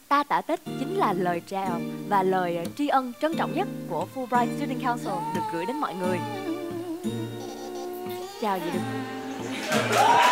Ta tạ Tết chính là lời chào và lời tri ân trân trọng nhất của Fulbright Student Council được gửi đến mọi người. Chào vậy được.